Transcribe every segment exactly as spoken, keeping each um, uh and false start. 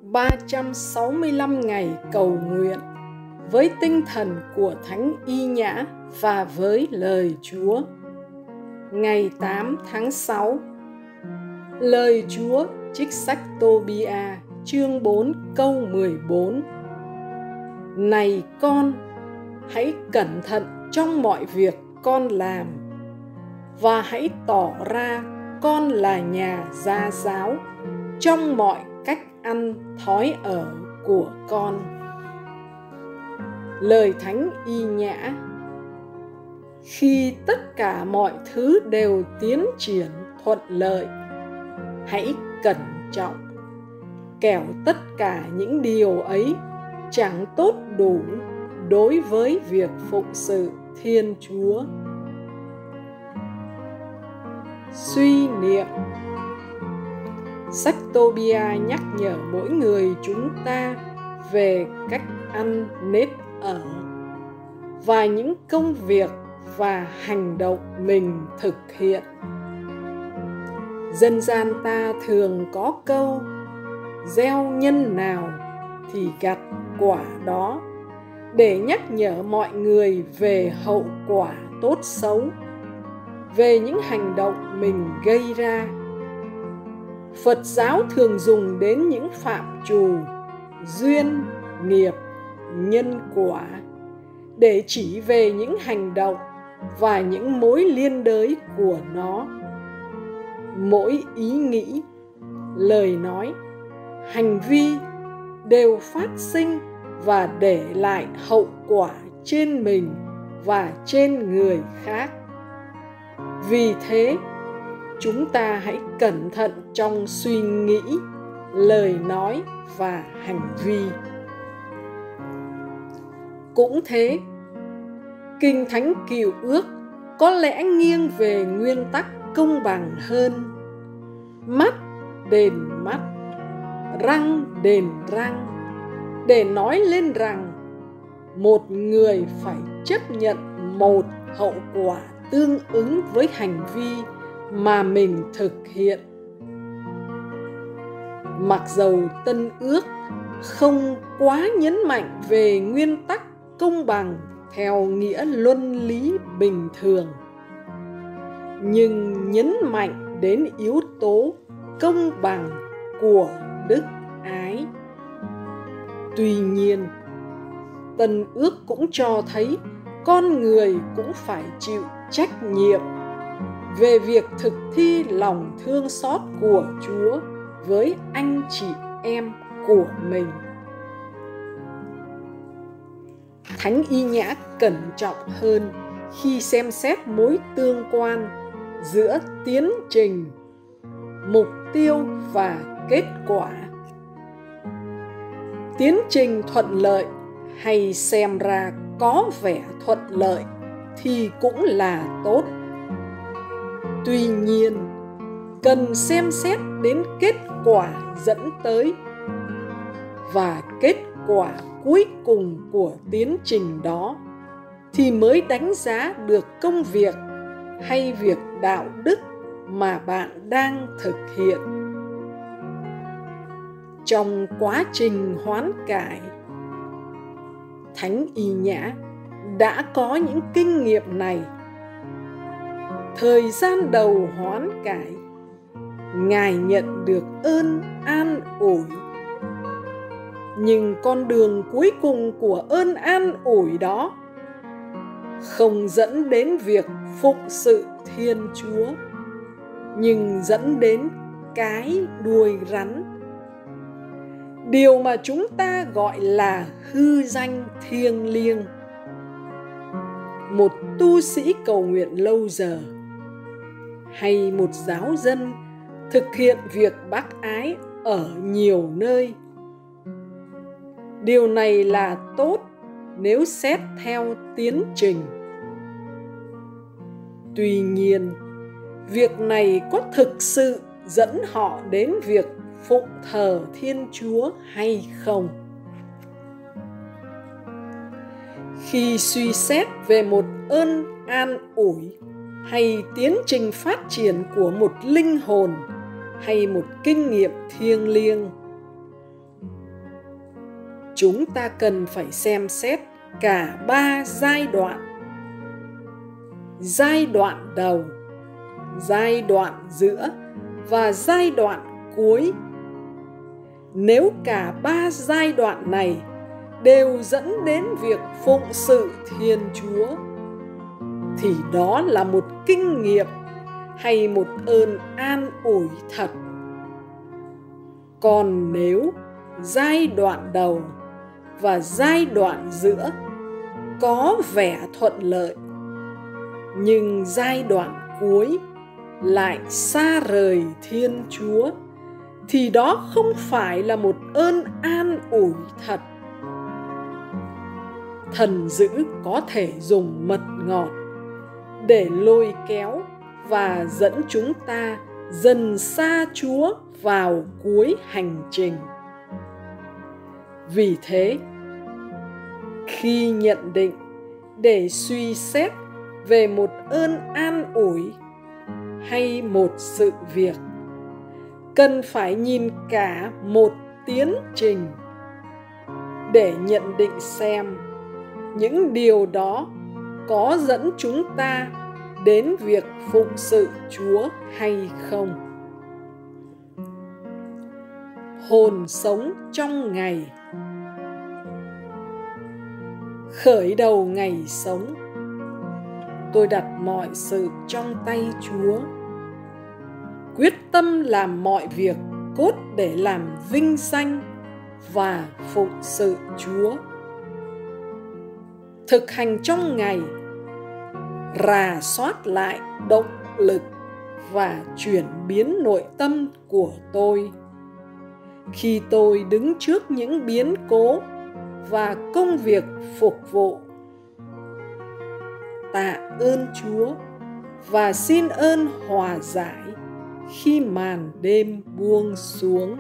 ba trăm sáu mươi lăm ngày cầu nguyện với tinh thần của Thánh Y Nhã và với lời Chúa. Ngày tám tháng sáu, lời Chúa trích sách Tô-bi-a chương bốn câu mười bốn. Này con, hãy cẩn thận trong mọi việc con làm, và hãy tỏ ra con là nhà gia giáo trong mọi cách ăn thói ở của con. Lời Thánh Y Nhã: khi tất cả mọi thứ đều tiến triển thuận lợi, hãy cẩn trọng, kẻo tất cả những điều ấy chẳng tốt đủ đối với việc phụng sự Thiên Chúa. Suy niệm. Sách Tô-bi-a nhắc nhở mỗi người chúng ta về cách ăn nết ở và những công việc và hành động mình thực hiện. Dân gian ta thường có câu: gieo nhân nào thì gặt quả đó, để nhắc nhở mọi người về hậu quả tốt xấu, về những hành động mình gây ra. Phật giáo thường dùng đến những phạm trù duyên, nghiệp, nhân quả để chỉ về những hành động và những mối liên đới của nó. Mỗi ý nghĩ, lời nói, hành vi đều phát sinh và để lại hậu quả trên mình và trên người khác. Vì thế, chúng ta hãy cẩn thận trong suy nghĩ, lời nói và hành vi. Cũng thế, Kinh Thánh Cựu Ước có lẽ nghiêng về nguyên tắc công bằng hơn. Mắt đền mắt, răng đền răng, để nói lên rằng một người phải chấp nhận một hậu quả tương ứng với hành vi mà mình thực hiện. Mặc dầu Tân Ước không quá nhấn mạnh về nguyên tắc công bằng theo nghĩa luân lý bình thường, nhưng nhấn mạnh đến yếu tố công bằng của đức ái. Tuy nhiên, Tân Ước cũng cho thấy con người cũng phải chịu trách nhiệm về việc thực thi lòng thương xót của Chúa với anh chị em của mình. Thánh Y Nhã cẩn trọng hơn khi xem xét mối tương quan giữa tiến trình, mục tiêu và kết quả. Tiến trình thuận lợi hay xem ra có vẻ thuận lợi thì cũng là tốt. Tuy nhiên, cần xem xét đến kết quả dẫn tới, và kết quả cuối cùng của tiến trình đó thì mới đánh giá được công việc hay việc đạo đức mà bạn đang thực hiện. Trong quá trình hoán cải, Thánh Y Nhã đã có những kinh nghiệm này. Thời gian đầu hoán cải, Ngài nhận được ơn an ủi. Nhưng con đường cuối cùng của ơn an ủi đó không dẫn đến việc phụng sự Thiên Chúa, nhưng dẫn đến cái đuôi rắn, điều mà chúng ta gọi là hư danh thiêng liêng. Một tu sĩ cầu nguyện lâu giờ hay một giáo dân thực hiện việc bác ái ở nhiều nơi, điều này là tốt nếu xét theo tiến trình. Tuy nhiên, việc này có thực sự dẫn họ đến việc phụng thờ Thiên Chúa hay không? Khi suy xét về một ơn an ủi hay tiến trình phát triển của một linh hồn hay một kinh nghiệm thiêng liêng, chúng ta cần phải xem xét cả ba giai đoạn. Giai đoạn đầu, giai đoạn giữa và giai đoạn cuối. Nếu cả ba giai đoạn này đều dẫn đến việc phụng sự Thiên Chúa, thì đó là một kinh nghiệm hay một ơn an ủi thật. Còn nếu giai đoạn đầu và giai đoạn giữa có vẻ thuận lợi, nhưng giai đoạn cuối lại xa rời Thiên Chúa, thì đó không phải là một ơn an ủi thật. Thần dữ có thể dùng mật ngọt để lôi kéo và dẫn chúng ta dần xa Chúa vào cuối hành trình. Vì thế, khi nhận định để suy xét về một ơn an ủi hay một sự việc, cần phải nhìn cả một tiến trình để nhận định xem những điều đó có dẫn chúng ta đến việc phụng sự Chúa hay không. Hồn sống trong ngày. Khởi đầu ngày sống, tôi đặt mọi sự trong tay Chúa, quyết tâm làm mọi việc cốt để làm vinh danh và phụng sự Chúa. Thực hành trong ngày, rà soát lại động lực và chuyển biến nội tâm của tôi. Khi tôi đứng trước những biến cố và công việc phục vụ, tạ ơn Chúa và xin ơn hòa giải khi màn đêm buông xuống.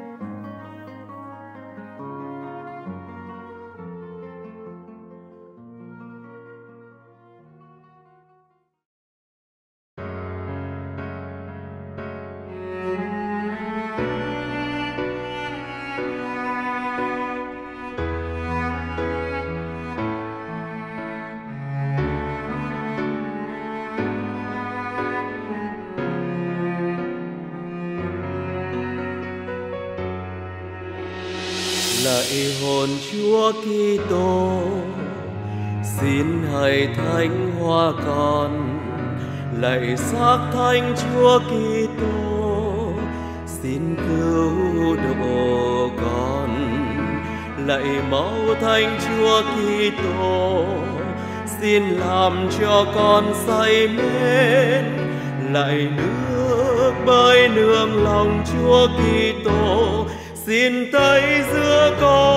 Lạy hồn Chúa Kitô, xin hãy thánh hóa con. Lạy xác thánh Chúa Kitô, xin cứu độ con. Lạy máu thánh Chúa Kitô, xin làm cho con say mến. Lạy nước bơi nương lòng Chúa Kitô, xin tới giữa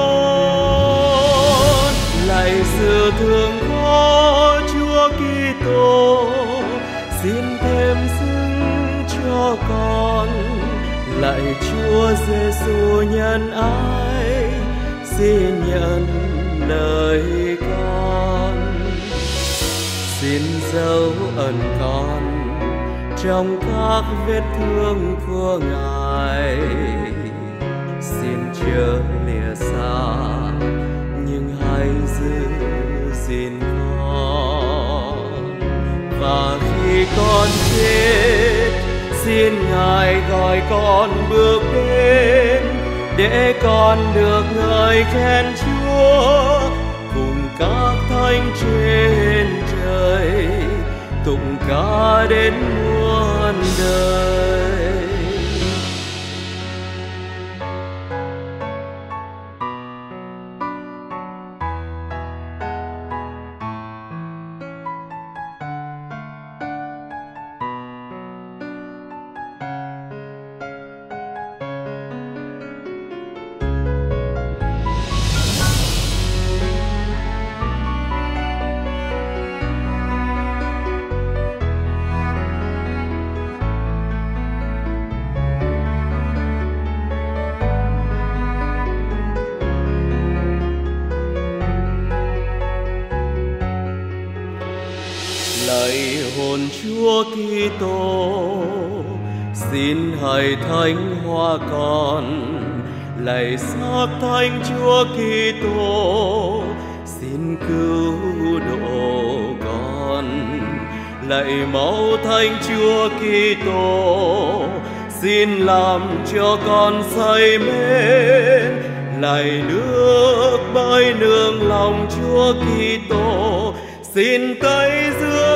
con. Lạy sự thương có Chúa Kitô, xin thêm dâng cho con. Lạy Chúa Giêsu nhân ái, xin nhận lời con. Xin dấu ẩn con trong các vết thương của Ngài. Xin chớ lìa xa, nhưng hãy giữ gìn con. Và khi con chết, xin Ngài gọi con bước đến, để con được ngợi khen Chúa cùng các thánh trên trời, tụng ca đến muôn đời. Lạy hồn Chúa Kitô, xin hãy thánh hóa con. lạy xác thánh Chúa Kitô, xin cứu độ con. Lạy máu thánh Chúa Kitô, xin làm cho con say mến. Lạy nước bơi nương lòng Chúa Kitô, xin cấy giữa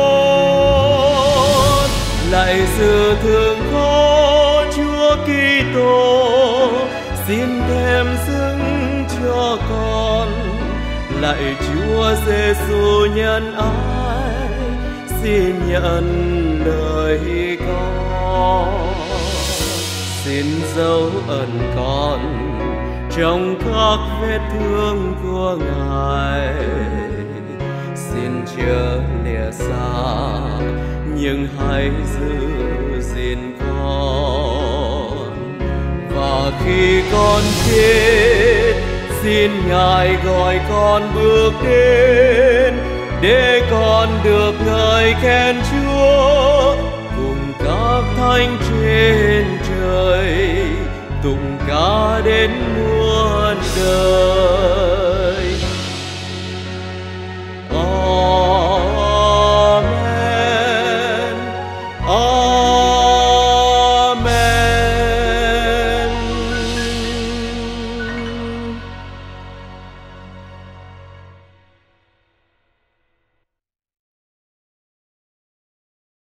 con. Lạy sự thương khó Chúa Kitô, xin đem dâng cho con. Lạy Chúa Giêsu nhân ái, xin nhận đời con. Xin dấu ơn con trong các vết thương của Ngài, xin chớ lìa xa nhưng hãy giữ gìn con. Và khi con chết, xin Ngài gọi con bước đến, để con được ngợi khen Chúa cùng các thánh trên trời, tụng ca đến muôn đời.